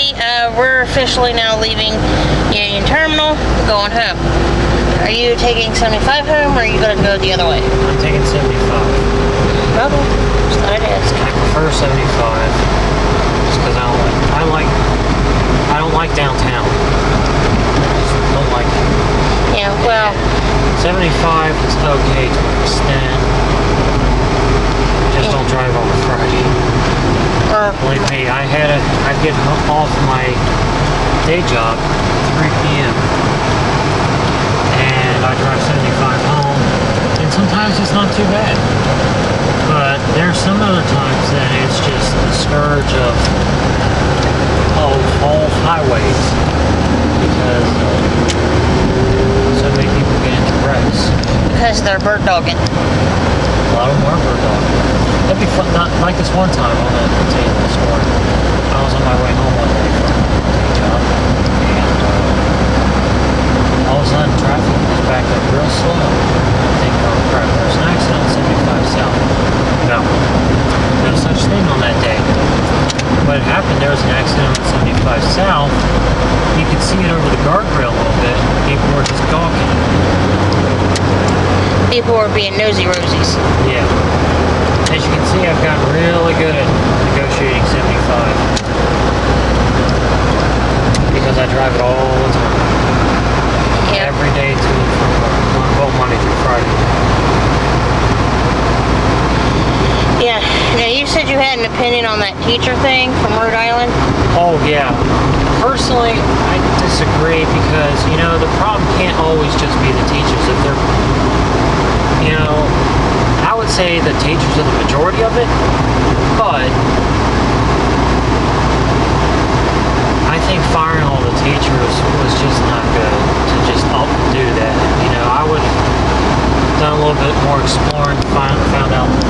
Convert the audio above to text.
Hey, we're officially now leaving Union Terminal, going home. Are you taking 75 home, or are you going to go the other way? I'm taking 75. Okay, just thought I'd ask. I prefer 75, just because I don't like downtown. I don't like it. Yeah, well... 75 is okay to an extent. Just don't drive on a Friday. Believe me, I'd get off my day job at 3 p.m. and I drive 75 home, and sometimes it's not too bad. But there's some other times that it's just the scourge of all highways, because so many people get into wrecks. Because they're bird dogging. A lot of them are bird dogging. That'd be fun. Not like this one time. I'm going to tell you the story. I was on my way home one day from my day job, and all of a sudden traffic was backed up real slow. I think, oh crap, there's an accident on 75 South. No such thing on that day. What had happened, there was an accident on 75 South. You could see it over the guardrail a little bit. People were just gawking. People were being nosy rosies. Yeah. As you can see, I've gotten really good at negotiating 75. Because I drive it all the time. Yeah. Every day from work. Well, Monday through Friday. Yeah. Now, you said you had an opinion on that teacher thing from Rhode Island? Oh, yeah. Personally, I disagree because, the problem can't always just be the teachers. If they're, I would say the teachers are the majority of it, but I think firing all the teachers was just not good to just do that. I would have done a little bit more exploring, found out